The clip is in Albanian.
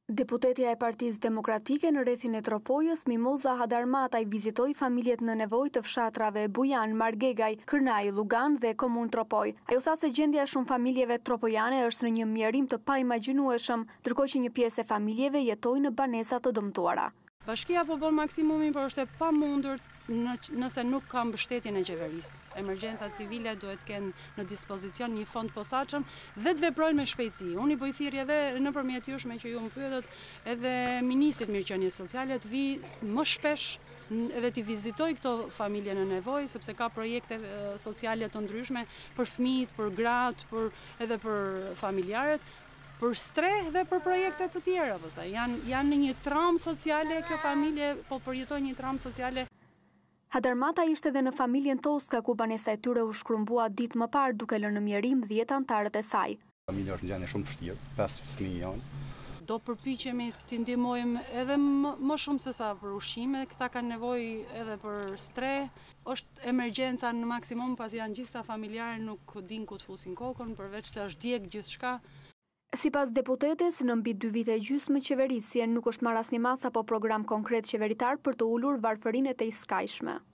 Deputetja e Partisë Demokratike në rrethin e Tropojës, Mimoza Hadarmataj vizitoi familjet në nevojë të fshatrave Bujan, Margegaj, Kërnaj, Lugan dhe Komun Tropoj. Ajo tha se gjendja e shumë familjeve tropojane është në një mjerim të paimagjinueshëm, ndërkohë që një pjesë e familjeve jetojnë në banesa të dëmtuara. Bashkia po bën maksimumin, por është e pamundur nëse nuk ka mbështetjen e qeverisë. Emergjencat civile duhet kenë në dispozicion një fond posaçëm dhe të veprojnë me shpejtësi. Unë i bëj thirrje edhe nëpërmjet jush me që ju më pyetët, edhe ministrit mirëqenies sociale të vi më shpesh edhe të vizitoj këto familje në nevojë, sepse ka projekte sociale të ndryshme për fëmijët, për gratë, edhe për familjarët, për streh dhe për projekte të tjera. Janë në një traumë sociale, kjo familje po përjetojnë një traumë sociale. Hadarmata ishte edhe në familjen Toska, ku banesa e tyre u shkrumbua ditë më parë duke lënë në mjerim 10 anëtarët e saj. Familja është në gjendje shumë të vështirë, 5 fëmijë janë. Do përpiqemi t'i ndihmojmë edhe më shumë se sa për ushqime, këta kanë nevojë edhe për streh. Është emergjenca në maksimum, pasi janë gjithë ta familjarë nuk din ku të fusin kokën, përveç se është djeg gjithçka. Sipas deputetes, në mbi 2 vite e gjysmë qeverisje nuk është marrë asnjë mas apo program konkret qeveritar për të ulur varfërinë e tejskajshme.